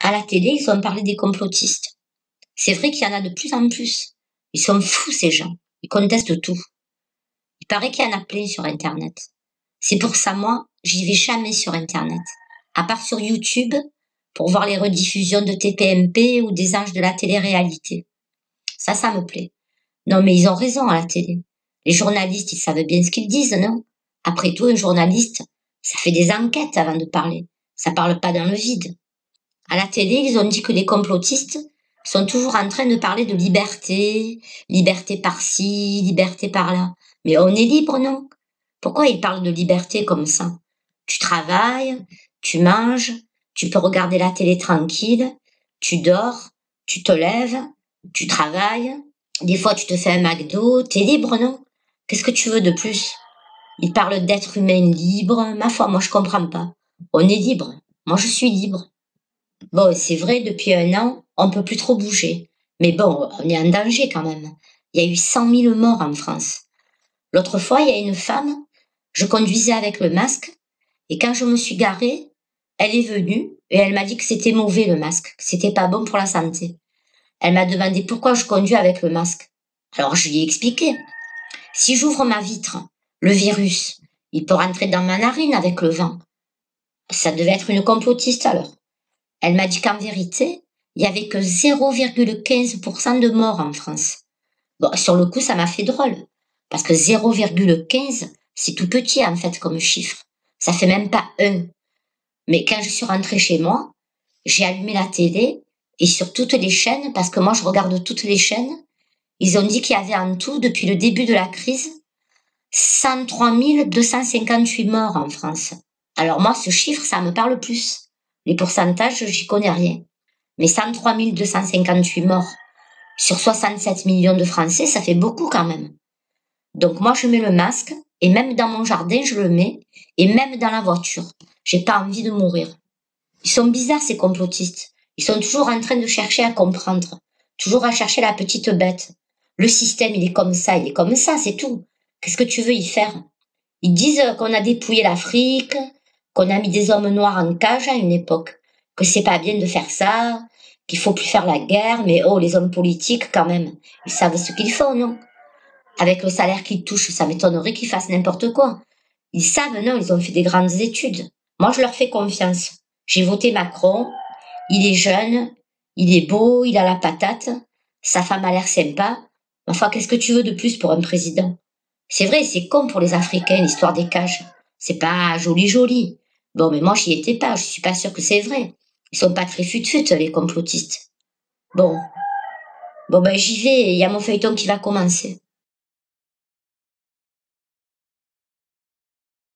À la télé, ils ont parlé des complotistes. C'est vrai qu'il y en a de plus en plus. Ils sont fous, ces gens. Ils contestent tout. Il paraît qu'il y en a plein sur Internet. C'est pour ça, moi, j'y vais jamais sur Internet. À part sur YouTube, pour voir les rediffusions de TPMP ou des anges de la télé-réalité. Ça me plaît. Non, mais ils ont raison à la télé. Les journalistes, ils savent bien ce qu'ils disent, non? Après tout, un journaliste, ça fait des enquêtes avant de parler. Ça parle pas dans le vide. À la télé, ils ont dit que les complotistes sont toujours en train de parler de liberté, liberté par-ci, liberté par-là. Mais on est libre, non? Pourquoi ils parlent de liberté comme ça? Tu travailles, tu manges, tu peux regarder la télé tranquille, tu dors, tu te lèves, tu travailles, des fois tu te fais un McDo, t'es libre, non? Qu'est-ce que tu veux de plus? Ils parlent d'être humain libre, ma foi, moi je comprends pas. On est libre, moi je suis libre. Bon, c'est vrai, depuis 1 an, on peut plus trop bouger. Mais bon, on est en danger quand même. Il y a eu 100 000 morts en France. L'autre fois, il y a une femme, je conduisais avec le masque, et quand je me suis garée, elle est venue, et elle m'a dit que c'était mauvais le masque, que c'était pas bon pour la santé. Elle m'a demandé pourquoi je conduis avec le masque. Alors je lui ai expliqué. Si j'ouvre ma vitre, le virus, il peut rentrer dans ma narine avec le vent. Ça devait être une complotiste alors. Elle m'a dit qu'en vérité, il y avait que 0,15% de morts en France. Bon, sur le coup, ça m'a fait drôle. Parce que 0,15, c'est tout petit en fait comme chiffre. Ça fait même pas 1. Mais quand je suis rentrée chez moi, j'ai allumé la télé et sur toutes les chaînes, parce que moi je regarde toutes les chaînes, ils ont dit qu'il y avait en tout, depuis le début de la crise, 103 258 morts en France. Alors moi, ce chiffre, ça me parle plus. Les pourcentages, j'y connais rien. Mais 103 258 morts sur 67 millions de Français, ça fait beaucoup quand même. Donc moi, je mets le masque, et même dans mon jardin, je le mets, et même dans la voiture. J'ai pas envie de mourir. Ils sont bizarres, ces complotistes. Ils sont toujours en train de chercher à comprendre. Toujours à chercher la petite bête. Le système, il est comme ça, c'est tout. Qu'est-ce que tu veux y faire? Ils disent qu'on a dépouillé l'Afrique, qu'on a mis des hommes noirs en cage à une époque, que c'est pas bien de faire ça, qu'il faut plus faire la guerre, mais oh, les hommes politiques, quand même, ils savent ce qu'ils font, non? Avec le salaire qu'ils touchent, ça m'étonnerait qu'ils fassent n'importe quoi. Ils savent, non, ils ont fait des grandes études. Moi, je leur fais confiance. J'ai voté Macron, il est jeune, il est beau, il a la patate, sa femme a l'air sympa. Enfin, qu'est-ce que tu veux de plus pour un président? C'est vrai, c'est con pour les Africains, l'histoire des cages. C'est pas joli joli. Bon, mais moi, j'y étais pas, je suis pas sûre que c'est vrai. Ils sont pas très fut-fut, les complotistes. Bon. Bon, ben, j'y vais, il y a mon feuilleton qui va commencer.